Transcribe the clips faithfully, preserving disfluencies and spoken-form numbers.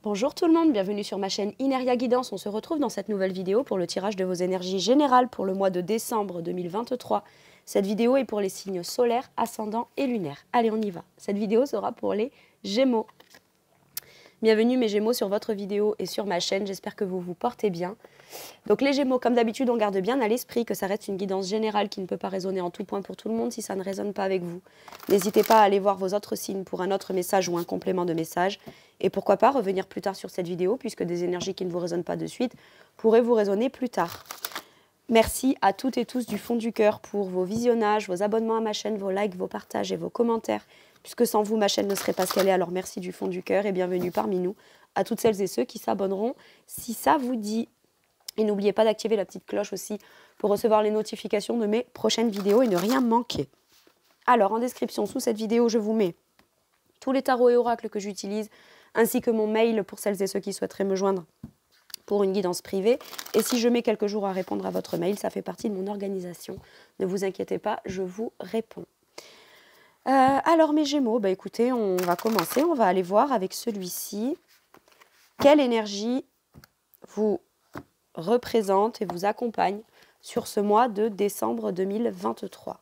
Bonjour tout le monde, bienvenue sur ma chaîne Ineria Guidance. On se retrouve dans cette nouvelle vidéo pour le tirage de vos énergies générales pour le mois de décembre deux mille vingt-trois. Cette vidéo est pour les signes solaires, ascendants et lunaires. Allez, on y va. Cette vidéo sera pour les Gémeaux. Bienvenue mes Gémeaux sur votre vidéo et sur ma chaîne, j'espère que vous vous portez bien. Donc les Gémeaux, comme d'habitude, on garde bien à l'esprit que ça reste une guidance générale qui ne peut pas résonner en tout point pour tout le monde si ça ne résonne pas avec vous. N'hésitez pas à aller voir vos autres signes pour un autre message ou un complément de message. Et pourquoi pas revenir plus tard sur cette vidéo puisque des énergies qui ne vous résonnent pas de suite pourraient vous résonner plus tard. Merci à toutes et tous du fond du cœur pour vos visionnages, vos abonnements à ma chaîne, vos likes, vos partages et vos commentaires. Puisque sans vous, ma chaîne ne serait pas ce qu'elle est, alors merci du fond du cœur et bienvenue parmi nous à toutes celles et ceux qui s'abonneront si ça vous dit. Et n'oubliez pas d'activer la petite cloche aussi pour recevoir les notifications de mes prochaines vidéos et ne rien manquer. Alors, en description sous cette vidéo, je vous mets tous les tarots et oracles que j'utilise, ainsi que mon mail pour celles et ceux qui souhaiteraient me joindre pour une guidance privée. Et si je mets quelques jours à répondre à votre mail, ça fait partie de mon organisation. Ne vous inquiétez pas, je vous réponds. Euh, alors mes Gémeaux, bah écoutez, on va commencer, on va aller voir avec celui-ci quelle énergie vous représente et vous accompagne sur ce mois de décembre deux mille vingt-trois.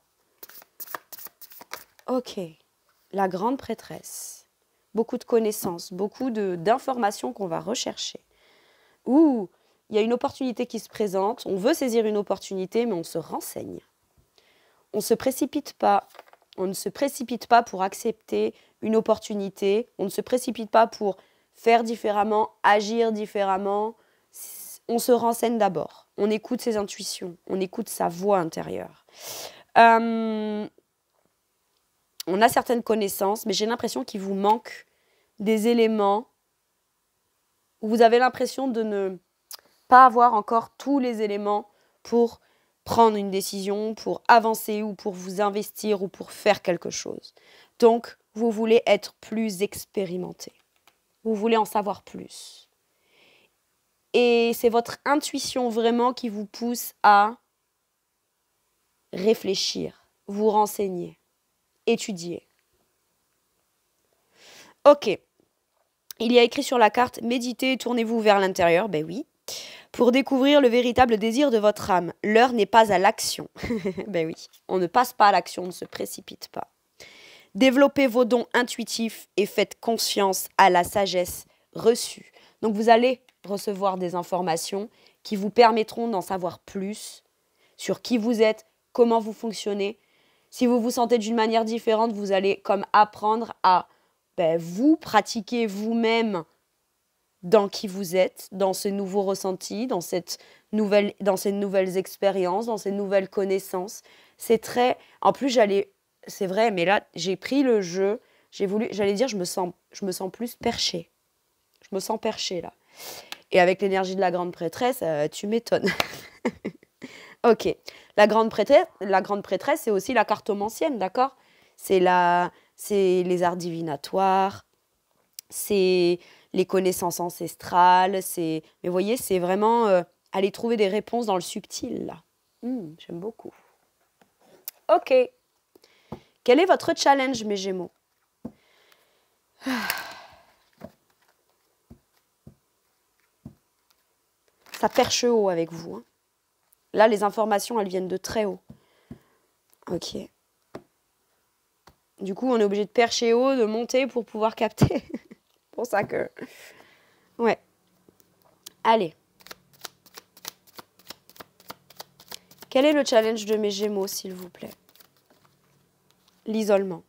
Ok, la grande prêtresse, beaucoup de connaissances, beaucoup d'informations qu'on va rechercher. Ouh, il y a une opportunité qui se présente, on veut saisir une opportunité mais on se renseigne. On ne se précipite pas. On ne se précipite pas pour accepter une opportunité. On ne se précipite pas pour faire différemment, agir différemment. On se renseigne d'abord. On écoute ses intuitions. On écoute sa voix intérieure. Euh, on a certaines connaissances, mais j'ai l'impression qu'il vous manque des éléments où vous avez l'impression de ne pas avoir encore tous les éléments pour prendre une décision, pour avancer ou pour vous investir ou pour faire quelque chose. Donc, vous voulez être plus expérimenté. Vous voulez en savoir plus. Et c'est votre intuition vraiment qui vous pousse à réfléchir, vous renseigner, étudier. Ok. Il y a écrit sur la carte « Méditez, tournez-vous vers l'intérieur ». Ben oui. Pour découvrir le véritable désir de votre âme, l'heure n'est pas à l'action. Ben oui, on ne passe pas à l'action, on ne se précipite pas. Développez vos dons intuitifs et faites confiance à la sagesse reçue. Donc vous allez recevoir des informations qui vous permettront d'en savoir plus sur qui vous êtes, comment vous fonctionnez. Si vous vous sentez d'une manière différente, vous allez comme apprendre à ben, vous pratiquer vous-même dans qui vous êtes, dans ce nouveau ressenti, dans, cette nouvelle, dans ces nouvelles expériences, dans ces nouvelles connaissances. C'est très... En plus, j'allais... C'est vrai, mais là, j'ai pris le jeu, j'ai voulu... J'allais dire, je me sens, je me sens plus perchée. Je me sens perchée, là. Et avec l'énergie de la grande prêtresse, euh, tu m'étonnes. Ok. La grande prêtresse, la grande prêtresse, c'est aussi la cartomancienne, d'accord? C'est la... c'est les arts divinatoires, c'est les connaissances ancestrales, c'est... Mais vous voyez, c'est vraiment euh, aller trouver des réponses dans le subtil, là. Mmh, j'aime beaucoup. Ok. Quel est votre challenge, mes Gémeaux? Ça perche haut avec vous. Hein. Là, les informations, elles viennent de très haut. Ok. Du coup, on est obligé de percher haut, de monter pour pouvoir capter. C'est pour ça que... Ouais. Allez. Quel est le challenge de mes Gémeaux, s'il vous plaît? L'isolement.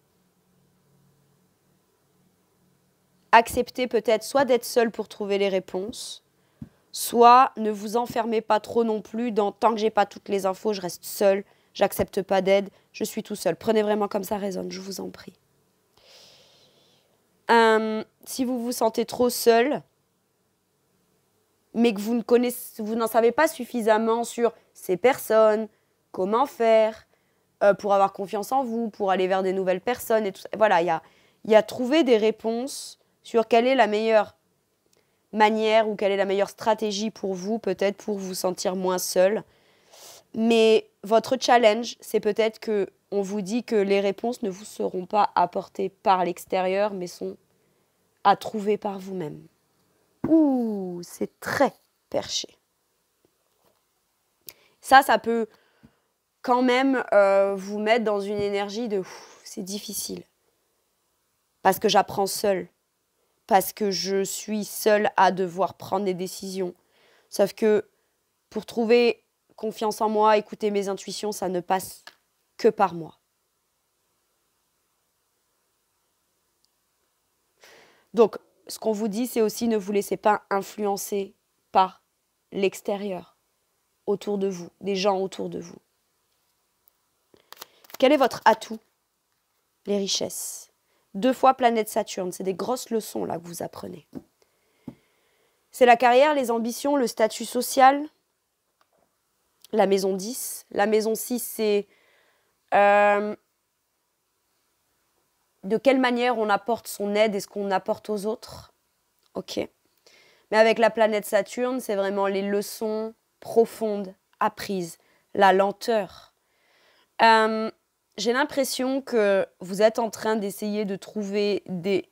Acceptez peut-être soit d'être seul pour trouver les réponses, soit ne vous enfermez pas trop non plus dans tant que j'ai pas toutes les infos, je reste seul, j'accepte pas d'aide, je suis tout seul. Prenez vraiment comme ça résonne, je vous en prie. Euh, si vous vous sentez trop seul, mais que vous ne connaissez, vous n'en savez pas suffisamment sur ces personnes, comment faire, euh, pour avoir confiance en vous, pour aller vers des nouvelles personnes et tout ça. Voilà, il y a, y a trouvé des réponses sur quelle est la meilleure manière ou quelle est la meilleure stratégie pour vous, peut-être pour vous sentir moins seul. Mais votre challenge, c'est peut-être que on vous dit que les réponses ne vous seront pas apportées par l'extérieur, mais sont à trouver par vous-même. c'est très perché. Ça, ça peut quand même euh, vous mettre dans une énergie de « c'est difficile ». Parce que j'apprends seule. Parce que je suis seule à devoir prendre des décisions. Sauf que pour trouver confiance en moi, écouter mes intuitions, ça ne passe que par moi. Donc, ce qu'on vous dit, c'est aussi ne vous laissez pas influencer par l'extérieur, autour de vous, des gens autour de vous. Quel est votre atout? Les richesses. Deux fois planète Saturne, c'est des grosses leçons là que vous apprenez. C'est la carrière, les ambitions, le statut social. La maison dix. La maison six, c'est euh, de quelle manière on apporte son aide et ce qu'on apporte aux autres. Ok. Mais avec la planète Saturne, c'est vraiment les leçons profondes apprises, la lenteur. Euh, j'ai l'impression que vous êtes en train d'essayer de trouver des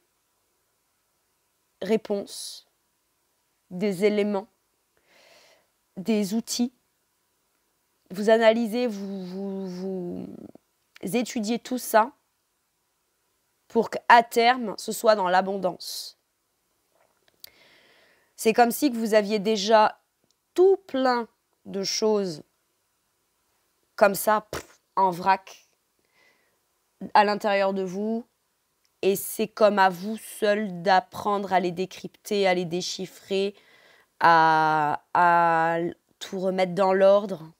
réponses, des éléments, des outils. Vous analysez, vous, vous, vous étudiez tout ça pour qu'à terme, ce soit dans l'abondance. C'est comme si que vous aviez déjà tout plein de choses comme ça, pff, en vrac, à l'intérieur de vous. Et c'est comme à vous seul d'apprendre à les décrypter, à les déchiffrer, à, à tout remettre dans l'ordre,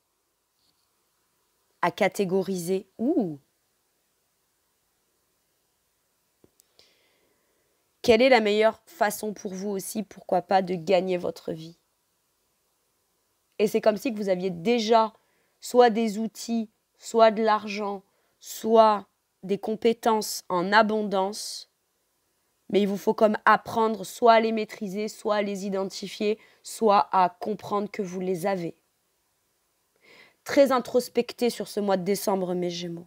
à catégoriser. Ouh. Quelle est la meilleure façon pour vous aussi, pourquoi pas, de gagner votre vie? Et c'est comme si que vous aviez déjà soit des outils, soit de l'argent, soit des compétences en abondance, mais il vous faut comme apprendre soit à les maîtriser, soit à les identifier, soit à comprendre que vous les avez. Très introspecté sur ce mois de décembre, mes Gémeaux.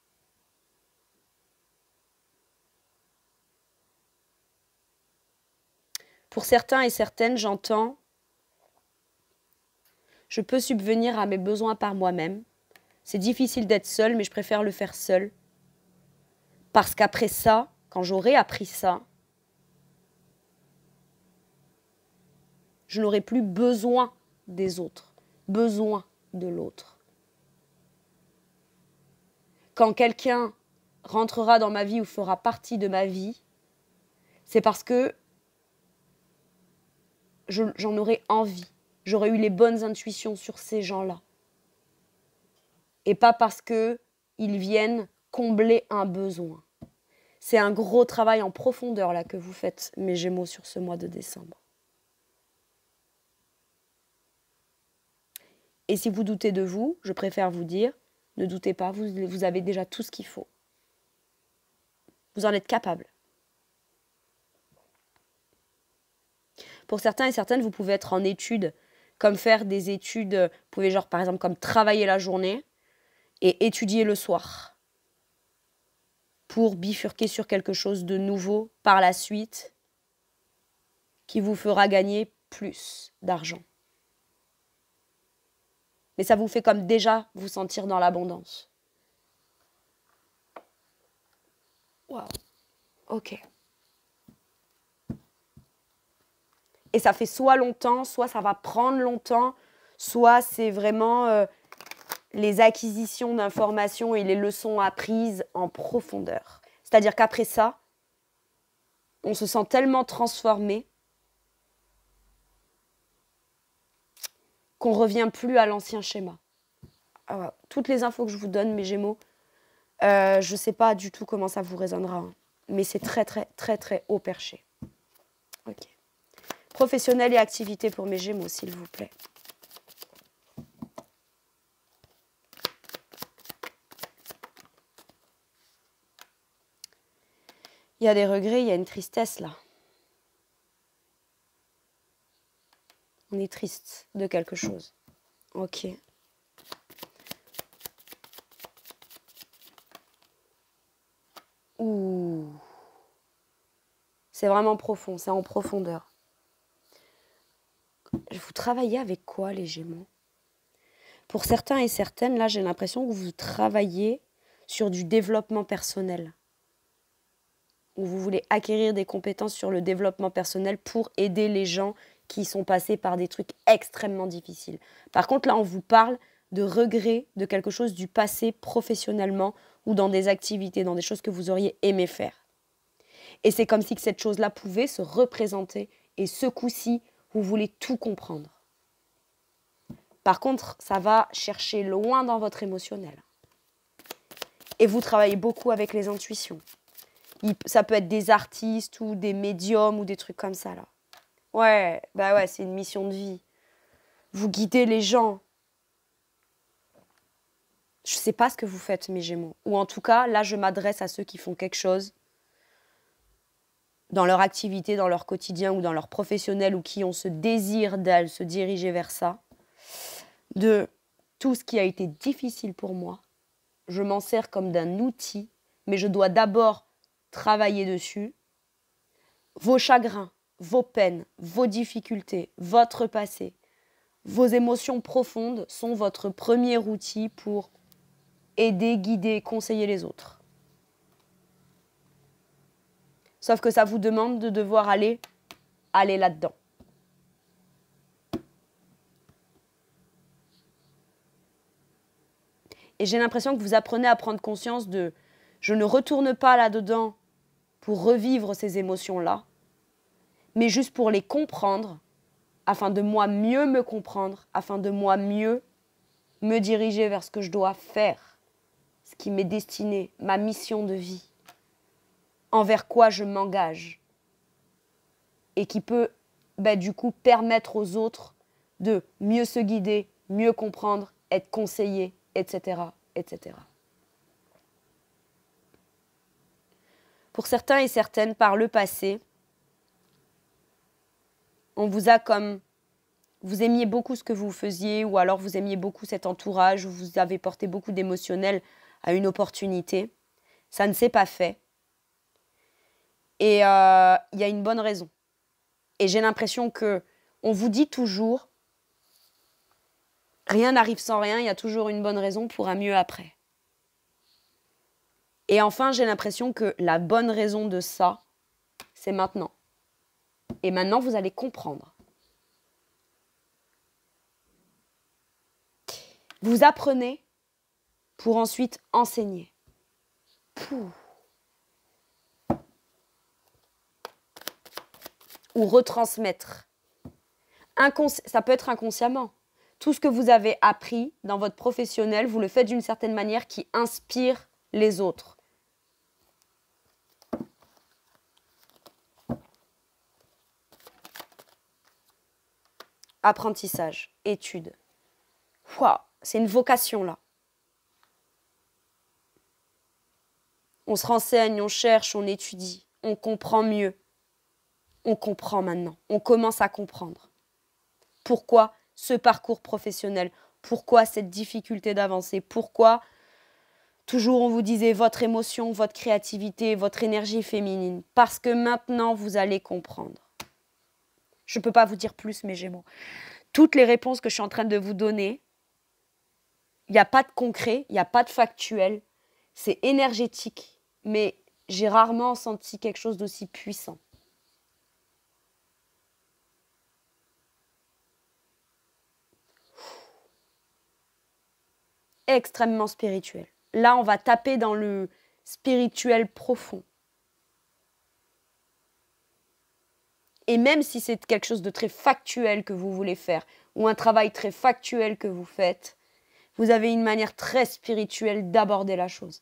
Pour certains et certaines, j'entends, je peux subvenir à mes besoins par moi-même. C'est difficile d'être seule, mais je préfère le faire seule. Parce qu'après ça, quand j'aurai appris ça, je n'aurai plus besoin des autres, besoin de l'autre. Quand quelqu'un rentrera dans ma vie ou fera partie de ma vie, c'est parce que je, j'en aurai envie. J'aurai eu les bonnes intuitions sur ces gens-là. Et pas parce qu'ils viennent combler un besoin. C'est un gros travail en profondeur là que vous faites, mes Gémeaux, sur ce mois de décembre. Et si vous doutez de vous, je préfère vous dire, ne doutez pas, vous, vous avez déjà tout ce qu'il faut. Vous en êtes capable. Pour certains et certaines, vous pouvez être en études, comme faire des études, vous pouvez genre par exemple comme travailler la journée et étudier le soir pour bifurquer sur quelque chose de nouveau par la suite qui vous fera gagner plus d'argent. Mais ça vous fait comme déjà vous sentir dans l'abondance. Waouh. Ok. Et ça fait soit longtemps, soit ça va prendre longtemps, soit c'est vraiment euh, les acquisitions d'informations et les leçons apprises en profondeur. C'est-à-dire qu'après ça, on se sent tellement transformé qu'on ne revient plus à l'ancien schéma. Alors, toutes les infos que je vous donne, mes Gémeaux, euh, je ne sais pas du tout comment ça vous résonnera, hein, mais c'est très, très, très, très haut perché. Ok. Professionnel et activité pour mes Gémeaux, s'il vous plaît. Il y a des regrets, il y a une tristesse là. On est triste de quelque chose. Ok. Ouh. C'est vraiment profond, c'est en profondeur. Vous travaillez avec quoi, les Gémeaux? Pour certains et certaines, là, j'ai l'impression que vous travaillez sur du développement personnel. Où vous voulez acquérir des compétences sur le développement personnel pour aider les gens qui sont passés par des trucs extrêmement difficiles. Par contre, là, on vous parle de regrets de quelque chose du passé professionnellement ou dans des activités, dans des choses que vous auriez aimé faire. Et c'est comme si que cette chose-là pouvait se représenter et ce coup-ci, vous voulez tout comprendre. Par contre, ça va chercher loin dans votre émotionnel. Et vous travaillez beaucoup avec les intuitions. Il, ça peut être des artistes ou des médiums ou des trucs comme ça, là. Ouais, bah ouais, c'est une mission de vie. Vous guidez les gens. Je sais pas ce que vous faites, mes Gémeaux. Ou en tout cas, là, je m'adresse à ceux qui font quelque chose dans leur activité, dans leur quotidien ou dans leur professionnel ou qui ont ce désir d'aller se diriger vers ça. De tout ce qui a été difficile pour moi, je m'en sers comme d'un outil, mais je dois d'abord travailler dessus. Vos chagrins, vos peines, vos difficultés, votre passé, vos émotions profondes sont votre premier outil pour aider, guider, conseiller les autres. Sauf que ça vous demande de devoir aller, aller là-dedans. Et j'ai l'impression que vous apprenez à prendre conscience de « je ne retourne pas là-dedans pour revivre ces émotions-là, mais juste pour les comprendre, afin de moi mieux me comprendre, afin de moi mieux me diriger vers ce que je dois faire, ce qui m'est destiné, ma mission de vie, envers quoi je m'engage, et qui peut bah, du coup permettre aux autres de mieux se guider, mieux comprendre, être conseillés, et cetera, et cetera. Pour certains et certaines, par le passé, on vous a comme... Vous aimiez beaucoup ce que vous faisiez, ou alors vous aimiez beaucoup cet entourage, ou vous avez porté beaucoup d'émotionnel à une opportunité. Ça ne s'est pas fait. Et il euh, y a une bonne raison. Et j'ai l'impression que on vous dit toujours, rien n'arrive sans rien, il y a toujours une bonne raison pour un mieux après. Et enfin, j'ai l'impression que la bonne raison de ça, c'est maintenant. Et maintenant, vous allez comprendre. Vous apprenez pour ensuite enseigner. Pouh. Ou retransmettre. Inconsci- ça peut être inconsciemment. Tout ce que vous avez appris dans votre professionnel, vous le faites d'une certaine manière qui inspire les autres. Apprentissage, étude. Wow, c'est une vocation là. On se renseigne, on cherche, on étudie, on comprend mieux. On comprend maintenant, on commence à comprendre. Pourquoi ce parcours professionnel? Pourquoi cette difficulté d'avancer? Pourquoi toujours on vous disait votre émotion, votre créativité, votre énergie féminine? Parce que maintenant vous allez comprendre. Je ne peux pas vous dire plus, mes Gémeaux. Toutes les réponses que je suis en train de vous donner, il n'y a pas de concret, il n'y a pas de factuel. C'est énergétique, mais j'ai rarement senti quelque chose d'aussi puissant. Extrêmement spirituel. Là, on va taper dans le spirituel profond. Et même si c'est quelque chose de très factuel que vous voulez faire, ou un travail très factuel que vous faites, vous avez une manière très spirituelle d'aborder la chose.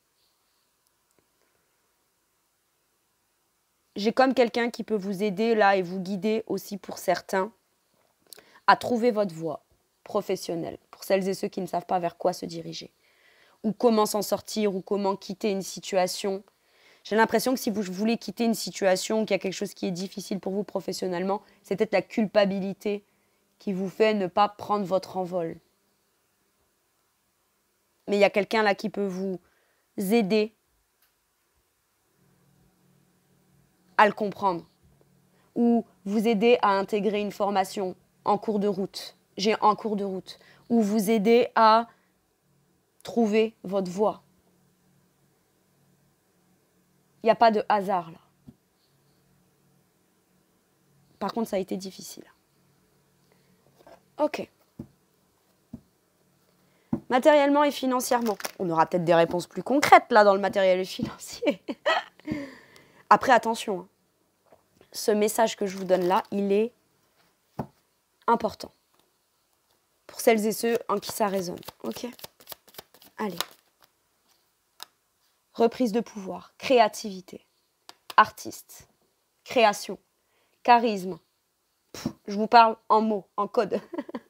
J'ai comme quelqu'un qui peut vous aider là et vous guider aussi pour certains à trouver votre voie professionnelle, pour celles et ceux qui ne savent pas vers quoi se diriger, ou comment s'en sortir, ou comment quitter une situation. J'ai l'impression que si vous voulez quitter une situation, qu'il y a quelque chose qui est difficile pour vous professionnellement, c'est peut-être la culpabilité qui vous fait ne pas prendre votre envol. Mais il y a quelqu'un là qui peut vous aider à le comprendre, ou vous aider à intégrer une formation en cours de route. J'ai en cours de route. Ou vous aider à trouver votre voie. Il n'y a pas de hasard là. Par contre, ça a été difficile. Ok. Matériellement et financièrement. On aura peut-être des réponses plus concrètes là dans le matériel et financier. Après, attention. Hein. Ce message que je vous donne là, il est important. Pour celles et ceux en qui ça résonne. Ok? Allez. Reprise de pouvoir, créativité, artiste, création, charisme. Pff, je vous parle en mots, en code.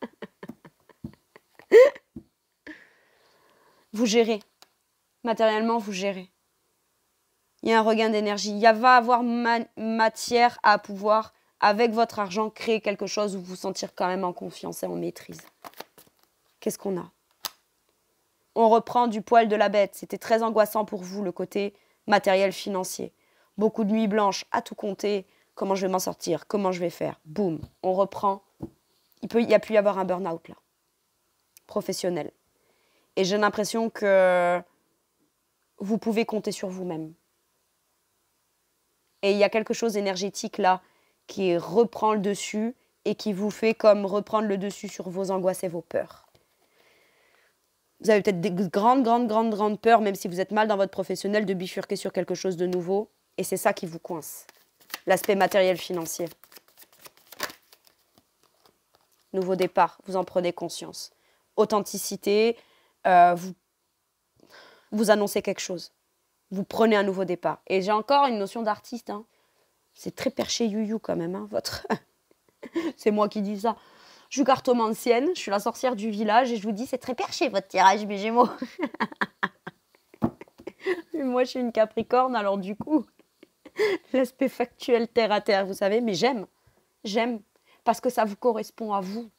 Vous gérez. Matériellement, vous gérez. Il y a un regain d'énergie. Il y a, va avoir ma matière à pouvoir, avec votre argent, créer quelque chose où vous vous sentir quand même en confiance et en maîtrise. Qu'est-ce qu'on a? On reprend du poil de la bête. C'était très angoissant pour vous, le côté matériel financier. Beaucoup de nuits blanches, à tout compter. Comment je vais m'en sortir? Comment je vais faire? Boum, on reprend. Il peut, il y a pu y avoir un burn-out là, professionnel. Et j'ai l'impression que vous pouvez compter sur vous-même. Et il y a quelque chose énergétique là qui reprend le dessus et qui vous fait comme reprendre le dessus sur vos angoisses et vos peurs. Vous avez peut-être des grandes, grandes, grandes, grandes peurs, même si vous êtes mal dans votre professionnel, de bifurquer sur quelque chose de nouveau. Et c'est ça qui vous coince. L'aspect matériel financier. Nouveau départ, vous en prenez conscience. Authenticité, euh, vous, vous annoncez quelque chose. Vous prenez un nouveau départ. Et j'ai encore une notion d'artiste. Hein. C'est très perché you-you quand même, hein, votre... C'est moi qui dis ça. Je suis cartomancienne, je suis la sorcière du village et je vous dis, c'est très perché votre tirage, mes Gémeaux. Moi, je suis une Capricorne, alors du coup, l'aspect factuel terre à terre, vous savez, mais j'aime. J'aime, parce que ça vous correspond à vous.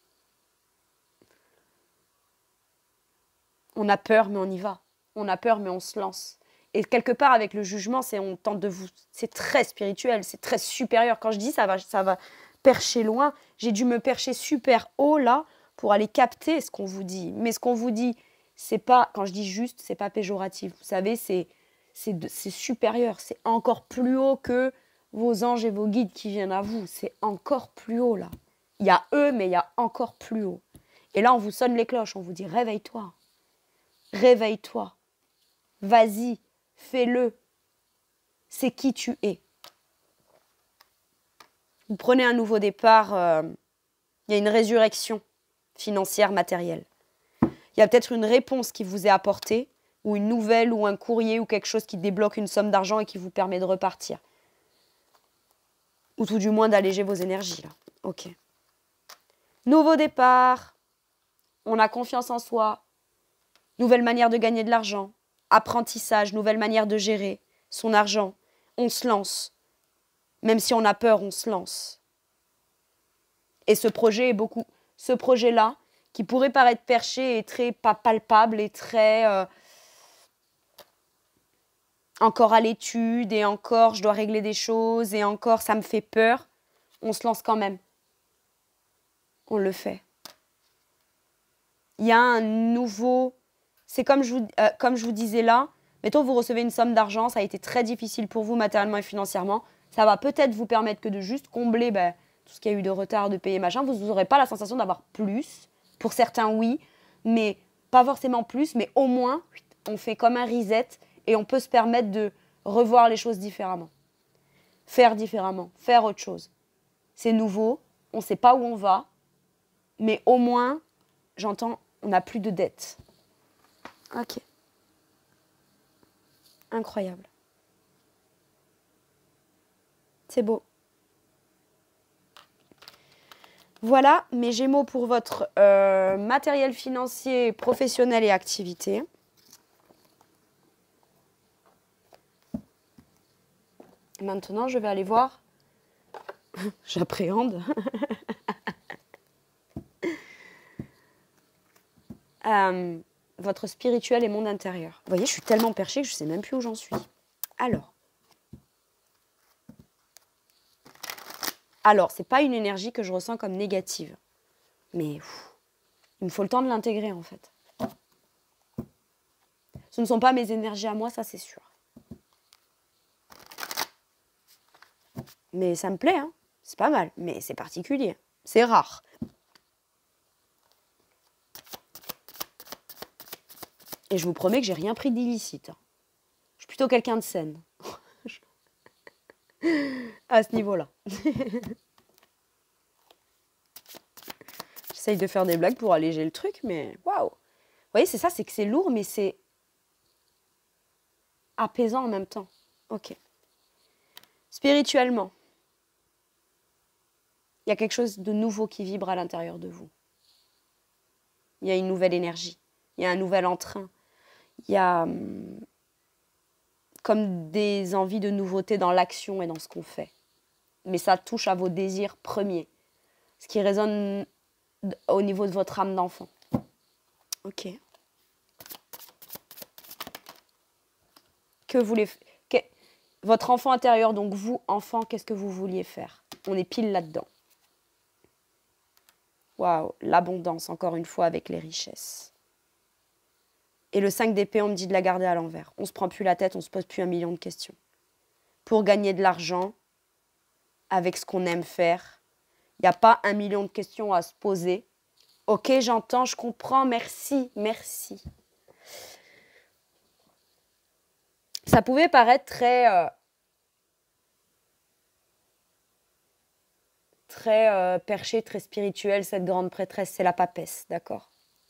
On a peur, mais on y va. On a peur, mais on se lance. Et quelque part, avec le jugement, c'est on tente de vous... C'est très spirituel, c'est très supérieur. Quand je dis ça va, ça va percher loin, j'ai dû me percher super haut là pour aller capter ce qu'on vous dit. Mais ce qu'on vous dit, c'est pas... Quand je dis juste, c'est pas péjoratif. Vous savez, c'est c'est supérieur. C'est encore plus haut que vos anges et vos guides qui viennent à vous. C'est encore plus haut là. Il y a eux, mais il y a encore plus haut. Et là, on vous sonne les cloches. On vous dit, réveille-toi. Réveille-toi. Vas-y. Fais-le. C'est qui tu es. Vous prenez un nouveau départ. Euh, il y a une résurrection financière, matérielle. Il y a peut-être une réponse qui vous est apportée, ou une nouvelle, ou un courrier, ou quelque chose qui débloque une somme d'argent et qui vous permet de repartir. Ou tout du moins d'alléger vos énergies. Là. Ok. Nouveau départ. On a confiance en soi. Nouvelle manière de gagner de l'argent. Apprentissage, nouvelle manière de gérer son argent. On se lance. Même si on a peur, on se lance. Et ce projet est beaucoup... Ce projet-là, qui pourrait paraître perché, est très pas palpable et très... Euh, encore à l'étude, et encore, je dois régler des choses, et encore, ça me fait peur. On se lance quand même. On le fait. Il y a un nouveau... C'est comme je vous, euh, comme je vous disais là, mettons vous recevez une somme d'argent, ça a été très difficile pour vous matériellement et financièrement, ça va peut-être vous permettre que de juste combler ben, tout ce qu'il y a eu de retard, de payer, machin, vous n'aurez pas la sensation d'avoir plus, pour certains oui, mais pas forcément plus, mais au moins on fait comme un reset et on peut se permettre de revoir les choses différemment, faire différemment, faire autre chose. C'est nouveau, on ne sait pas où on va, mais au moins, j'entends, on n'a plus de dettes. Ok. Incroyable. C'est beau. Voilà mes Gémeaux pour votre euh, matériel financier, professionnel et activité. Maintenant, je vais aller voir. J'appréhende. euh, votre spirituel et monde intérieur. Vous voyez, je suis tellement perchée que je ne sais même plus où j'en suis. Alors. Alors, ce n'est pas une énergie que je ressens comme négative. Mais pff, il me faut le temps de l'intégrer, en fait. Ce ne sont pas mes énergies à moi, ça c'est sûr. Mais ça me plaît, hein. C'est pas mal, mais c'est particulier. C'est rare. Et je vous promets que j'ai rien pris d'illicite. Je suis plutôt quelqu'un de saine. À ce niveau-là. J'essaye de faire des blagues pour alléger le truc, mais waouh! Vous voyez, c'est ça, c'est que c'est lourd, mais c'est apaisant en même temps. Ok. Spirituellement, il y a quelque chose de nouveau qui vibre à l'intérieur de vous. Il y a une nouvelle énergie. Il y a un nouvel entrain. Il y a hum, comme des envies de nouveauté dans l'action et dans ce qu'on fait. Mais ça touche à vos désirs premiers. Ce qui résonne au niveau de votre âme d'enfant. Ok. Que voulez que, votre enfant intérieur, donc vous, enfant, qu'est-ce que vous vouliez faire? On est pile là-dedans. Waouh, l'abondance, encore une fois, avec les richesses. Et le cinq d'épée, on me dit de la garder à l'envers. On ne se prend plus la tête, on ne se pose plus un million de questions. Pour gagner de l'argent, avec ce qu'on aime faire, il n'y a pas un million de questions à se poser. Ok, j'entends, je comprends, merci, merci. Ça pouvait paraître très... Euh, très euh, perché, très spirituel, cette grande prêtresse, c'est la papesse, d'accord?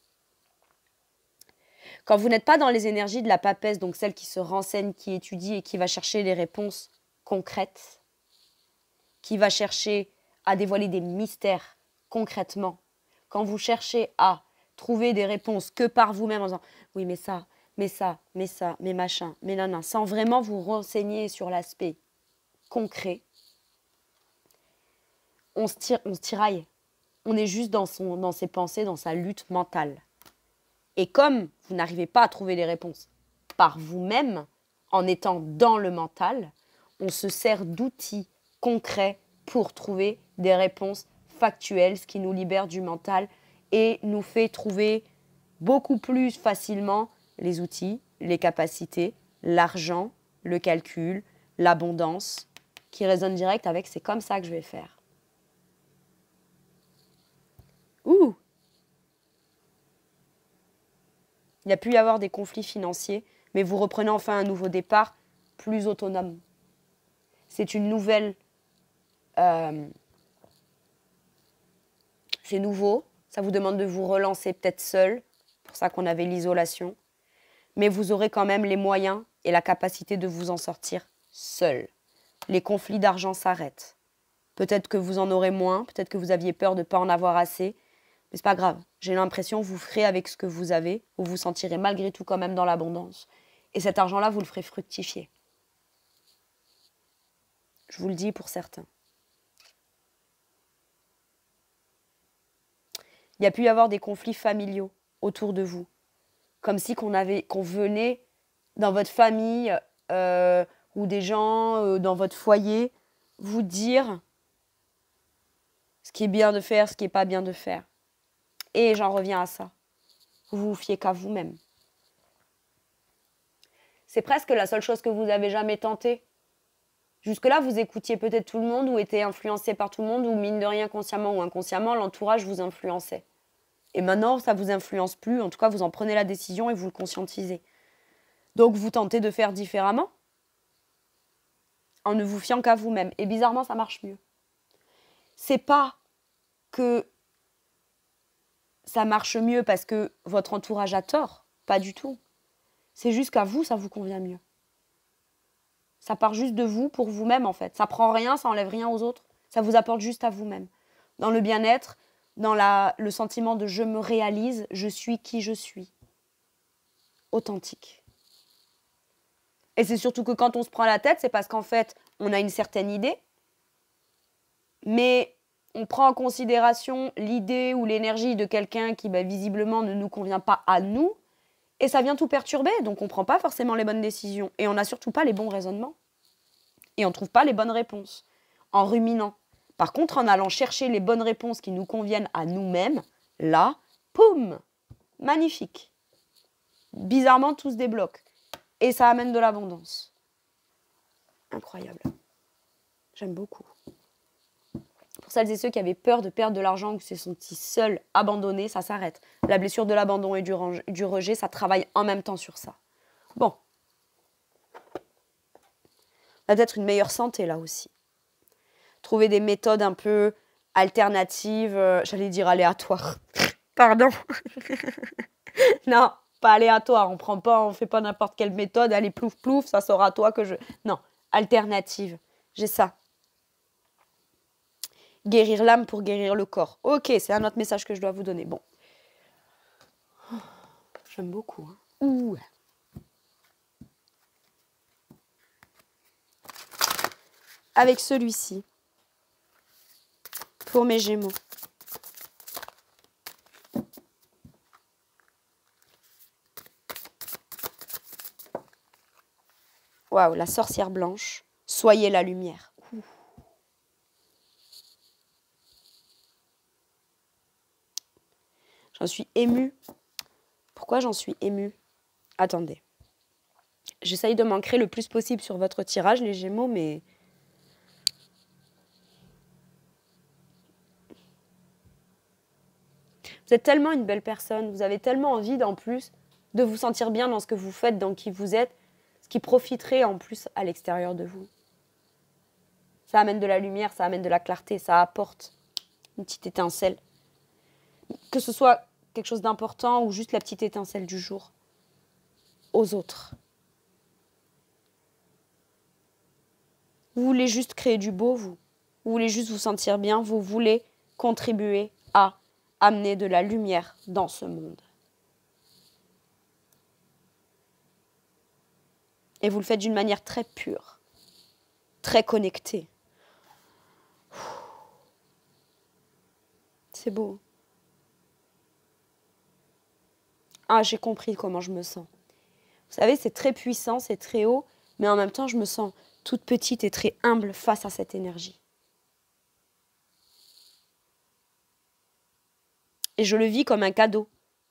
Quand vous n'êtes pas dans les énergies de la papesse, donc celle qui se renseigne, qui étudie et qui va chercher les réponses concrètes, qui va chercher à dévoiler des mystères concrètement, quand vous cherchez à trouver des réponses que par vous-même en disant « oui, mais ça, mais ça, mais ça, mais machin, mais nan, nan », sans vraiment vous renseigner sur l'aspect concret, on se, tire, on se tiraille. On est juste dans, son, dans ses pensées, dans sa lutte mentale. Et comme vous n'arrivez pas à trouver les réponses par vous-même, en étant dans le mental, on se sert d'outils concrets pour trouver des réponses factuelles, ce qui nous libère du mental et nous fait trouver beaucoup plus facilement les outils, les capacités, l'argent, le calcul, l'abondance, qui résonnent direct avec « c'est comme ça que je vais faire ». Ouh! Il y a pu y avoir des conflits financiers, mais vous reprenez enfin un nouveau départ plus autonome. C'est une nouvelle... Euh, c'est nouveau, ça vous demande de vous relancer peut-être seul, pour ça qu'on avait l'isolation, mais vous aurez quand même les moyens et la capacité de vous en sortir seul. Les conflits d'argent s'arrêtent. Peut-être que vous en aurez moins, peut-être que vous aviez peur de ne pas en avoir assez, mais c'est pas grave. J'ai l'impression que vous ferez avec ce que vous avez, vous vous sentirez malgré tout quand même dans l'abondance. Et cet argent-là, vous le ferez fructifier. Je vous le dis pour certains. Il y a pu y avoir des conflits familiaux autour de vous. Comme si qu'on avait, qu'on venait dans votre famille euh, ou des gens euh, dans votre foyer vous dire ce qui est bien de faire, ce qui n'est pas bien de faire. Et j'en reviens à ça. Vous vous fiez qu'à vous-même. C'est presque la seule chose que vous avez jamais tentée. Jusque-là, vous écoutiez peut-être tout le monde ou étiez influencé par tout le monde ou mine de rien, consciemment ou inconsciemment, l'entourage vous influençait. Et maintenant, ça ne vous influence plus. En tout cas, vous en prenez la décision et vous le conscientisez. Donc, vous tentez de faire différemment en ne vous fiant qu'à vous-même. Et bizarrement, ça marche mieux. C'est pas que ça marche mieux parce que votre entourage a tort. Pas du tout. C'est juste qu'à vous, ça vous convient mieux. Ça part juste de vous pour vous-même, en fait. Ça prend rien, ça enlève rien aux autres. Ça vous apporte juste à vous-même. Dans le bien-être, dans la, le sentiment de « je me réalise, je suis qui je suis ». Authentique. Et c'est surtout que quand on se prend la tête, c'est parce qu'en fait, on a une certaine idée, mais on prend en considération l'idée ou l'énergie de quelqu'un qui, bah, visiblement, ne nous convient pas à nous, et ça vient tout perturber, donc on ne prend pas forcément les bonnes décisions, et on n'a surtout pas les bons raisonnements, et on ne trouve pas les bonnes réponses, en ruminant. Par contre, en allant chercher les bonnes réponses qui nous conviennent à nous-mêmes, là, poum, magnifique. Bizarrement, tout se débloque. Et ça amène de l'abondance. Incroyable. J'aime beaucoup. Pour celles et ceux qui avaient peur de perdre de l'argent ou qui se sont sentis seuls, abandonnés, ça s'arrête. La blessure de l'abandon et du, du rejet, ça travaille en même temps sur ça. Bon. On a peut-être une meilleure santé là aussi. Trouver des méthodes un peu alternatives, euh, j'allais dire aléatoires. Pardon. Non, pas aléatoire. On prend pas, on fait pas n'importe quelle méthode. Allez, plouf plouf, ça sera à toi que je. Non, alternative. J'ai ça. Guérir l'âme pour guérir le corps. Ok, c'est un autre message que je dois vous donner. Bon. J'aime beaucoup. Hein. Ouh. Avec celui-ci. Pour mes Gémeaux. Waouh, la sorcière blanche. Soyez la lumière. Ouh. J'en suis émue. Pourquoi j'en suis émue? Attendez. J'essaye de m'ancrer le plus possible sur votre tirage, les Gémeaux, mais... Vous êtes tellement une belle personne. Vous avez tellement envie, en plus, de vous sentir bien dans ce que vous faites, dans qui vous êtes, ce qui profiterait, en plus, à l'extérieur de vous. Ça amène de la lumière, ça amène de la clarté, ça apporte une petite étincelle. Que ce soit quelque chose d'important ou juste la petite étincelle du jour aux autres. Vous voulez juste créer du beau, vous. Vous voulez juste vous sentir bien, vous voulez contribuer à amener de la lumière dans ce monde. Et vous le faites d'une manière très pure, très connectée. C'est beau. Ah, j'ai compris comment je me sens. Vous savez, c'est très puissant, c'est très haut, mais en même temps, je me sens toute petite et très humble face à cette énergie. Et je le vis comme un cadeau.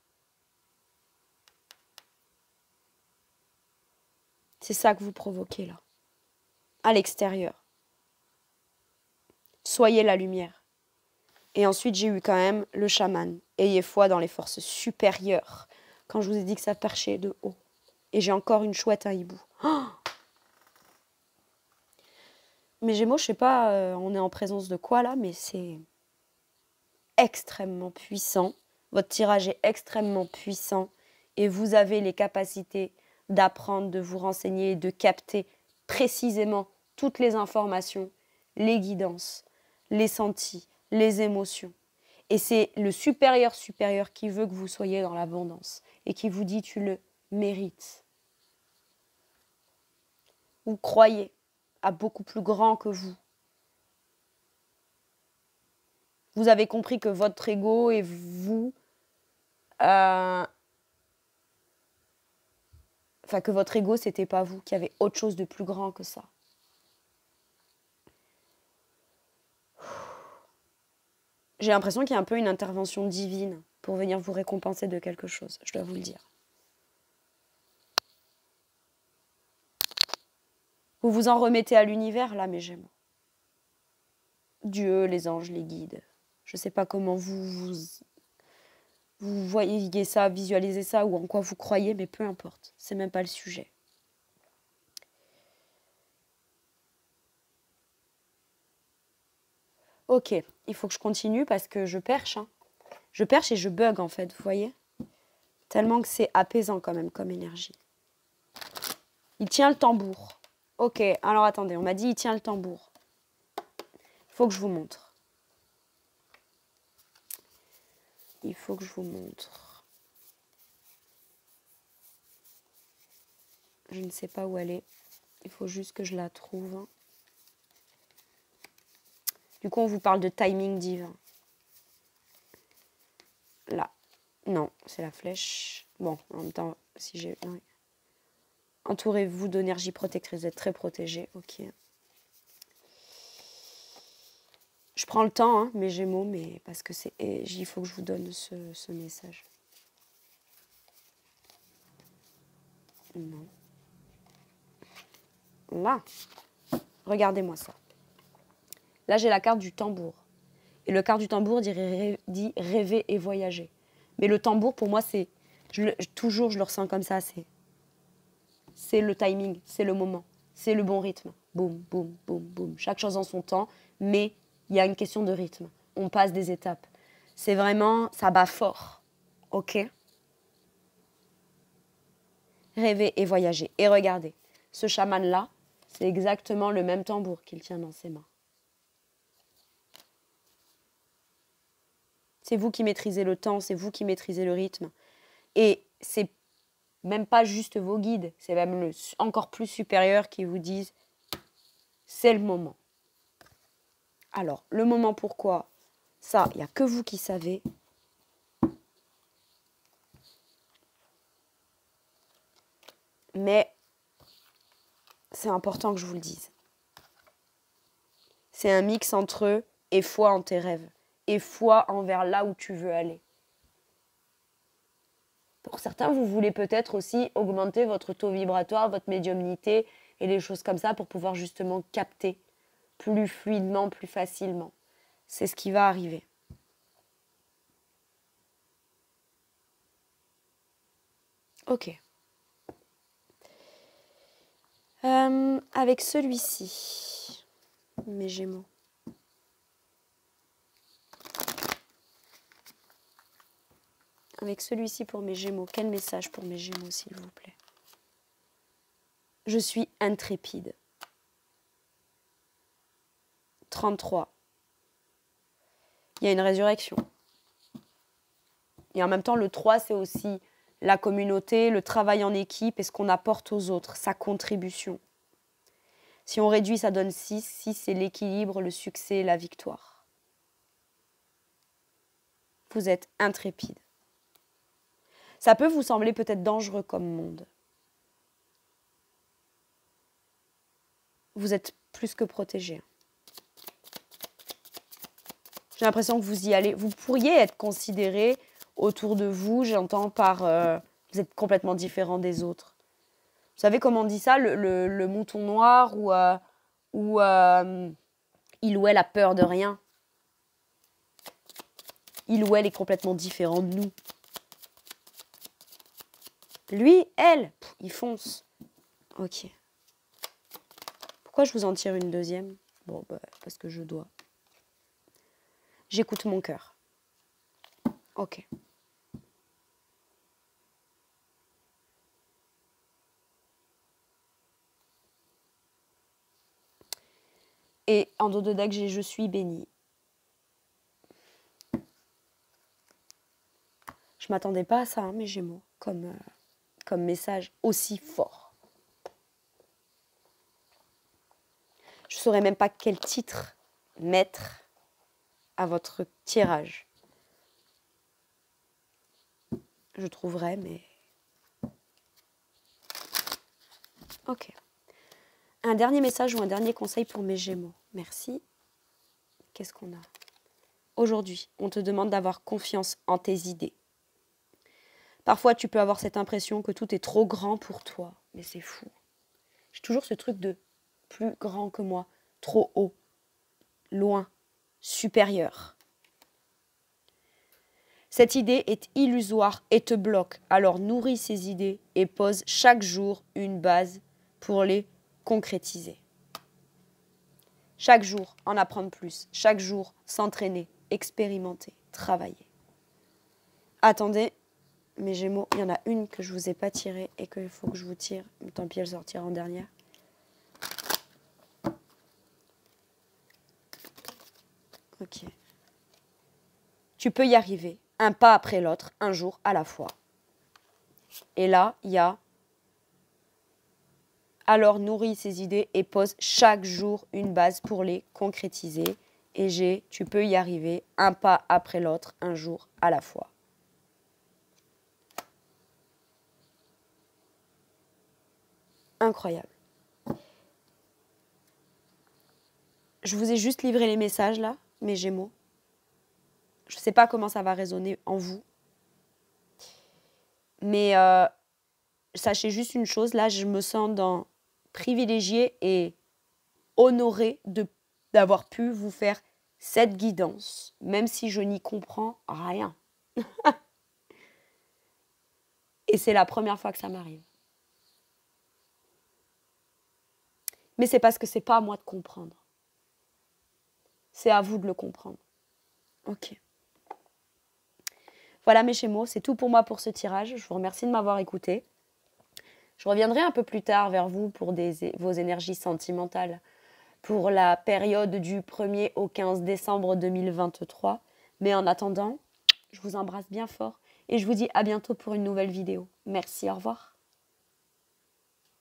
C'est ça que vous provoquez là, à l'extérieur. Soyez la lumière. Et ensuite, j'ai eu quand même le chaman. Ayez foi dans les forces supérieures. Quand je vous ai dit que ça perchait de haut. Et j'ai encore une chouette à hibou. Oh, mes Gémeaux, je sais pas, euh, on est en présence de quoi là, mais c'est extrêmement puissant. Votre tirage est extrêmement puissant. Et vous avez les capacités d'apprendre, de vous renseigner, de capter précisément toutes les informations, les guidances, les sentis, les émotions. Et c'est le supérieur supérieur qui veut que vous soyez dans l'abondance et qui vous dit tu le mérites. Vous croyez à beaucoup plus grand que vous. Vous avez compris que votre ego et vous, euh, enfin que votre ego c'était pas vous, qu'il y avait autre chose de plus grand que ça. J'ai l'impression qu'il y a un peu une intervention divine pour venir vous récompenser de quelque chose, je dois vous le dire. Vous vous en remettez à l'univers, là, mes Gémeaux. Dieu, les anges, les guides. Je ne sais pas comment vous, vous, vous voyez ça, visualisez ça ou en quoi vous croyez, mais peu importe. C'est même pas le sujet. Ok, il faut que je continue parce que je perche. Hein. Je perche et je bug en fait, vous voyez? Tellement que c'est apaisant quand même comme énergie. Il tient le tambour. Ok, alors attendez, on m'a dit il tient le tambour. Il faut que je vous montre. Il faut que je vous montre. Je ne sais pas où elle est. Il faut juste que je la trouve. Du coup, on vous parle de timing divin. Là. Non, c'est la flèche. Bon, en même temps, si j'ai... Oui. Entourez-vous d'énergie protectrice. Vous êtes très protégés. Ok. Je prends le temps, hein, mes Gémeaux, mais parce que c'est, il faut que je vous donne ce, ce message. Non. Là, regardez-moi ça. Là, j'ai la carte du tambour. Et le quart du tambour dit, rê dit rêver et voyager. Mais le tambour, pour moi, c'est... Toujours, je le ressens comme ça. C'est c'est le timing, c'est le moment, c'est le bon rythme. Boum, boum, boum, boum. Chaque chose en son temps, mais il y a une question de rythme. On passe des étapes. C'est vraiment... Ça bat fort. OK? Rêver et voyager. Et regardez, ce chaman-là, c'est exactement le même tambour qu'il tient dans ses mains. C'est vous qui maîtrisez le temps, c'est vous qui maîtrisez le rythme. Et c'est même pas juste vos guides, c'est même le encore plus supérieur qui vous disent c'est le moment. Alors, le moment pourquoi? Ça, il n'y a que vous qui savez. Mais c'est important que je vous le dise. C'est un mix entre et foi en tes rêves, et foi envers là où tu veux aller. Pour certains, vous voulez peut-être aussi augmenter votre taux vibratoire, votre médiumnité et des choses comme ça pour pouvoir justement capter plus fluidement, plus facilement. C'est ce qui va arriver. Ok. Euh, avec celui-ci, mes Gémeaux. Avec celui-ci pour mes Gémeaux. Quel message pour mes Gémeaux, s'il vous plaît? Je suis intrépide. trente-trois. Il y a une résurrection. Et en même temps, le trois, c'est aussi la communauté, le travail en équipe et ce qu'on apporte aux autres, sa contribution. Si on réduit, ça donne six. six, c'est l'équilibre, le succès, la victoire. Vous êtes intrépide. Ça peut vous sembler peut-être dangereux comme monde. Vous êtes plus que protégé. J'ai l'impression que vous y allez. Vous pourriez être considéré autour de vous, j'entends par... Euh, vous êtes complètement différent des autres. Vous savez comment on dit ça, le, le, le mouton noir ou euh, où, euh, il ou elle a peur de rien. Il ou elle est complètement différent de nous. Lui, elle, pff, il fonce. Ok. Pourquoi je vous en tire une deuxième? Bon, bah, parce que je dois. J'écoute mon cœur. Ok. Et en dos de deck, j'ai je suis béni. Je m'attendais pas à ça, hein, mes Gémeaux, comme, euh, comme message aussi fort. Je ne saurais même pas quel titre mettre à votre tirage. Je trouverai, mais... Ok. Un dernier message ou un dernier conseil pour mes Gémeaux. Merci. Qu'est-ce qu'on a? Aujourd'hui, on te demande d'avoir confiance en tes idées. Parfois, tu peux avoir cette impression que tout est trop grand pour toi, mais c'est fou. J'ai toujours ce truc de plus grand que moi, trop haut, loin, supérieur. Cette idée est illusoire et te bloque, alors nourris ces idées et pose chaque jour une base pour les concrétiser. Chaque jour, en apprendre plus. Chaque jour, s'entraîner, expérimenter, travailler. Attendez, mes Gémeaux, il y en a une que je ne vous ai pas tirée et qu'il faut que je vous tire. Tant pis, elle sortira en dernière. Ok. Tu peux y arriver, un pas après l'autre, un jour à la fois. Et là, il y a... Alors nourris ces idées et pose chaque jour une base pour les concrétiser. Et j'ai, tu peux y arriver, un pas après l'autre, un jour à la fois. Incroyable. Je vous ai juste livré les messages là. mes Gémeaux. Je ne sais pas comment ça va résonner en vous. Mais euh, sachez juste une chose, là, je me sens dans privilégiée et honorée de, d'avoir pu vous faire cette guidance, même si je n'y comprends rien. Et c'est la première fois que ça m'arrive. Mais c'est parce que c'est pas à moi de comprendre. C'est à vous de le comprendre. Ok. Voilà mes Gémeaux, c'est tout pour moi pour ce tirage. Je vous remercie de m'avoir écouté. Je reviendrai un peu plus tard vers vous pour des, vos énergies sentimentales pour la période du premier au quinze décembre deux mille vingt-trois. Mais en attendant, je vous embrasse bien fort et je vous dis à bientôt pour une nouvelle vidéo. Merci, au revoir.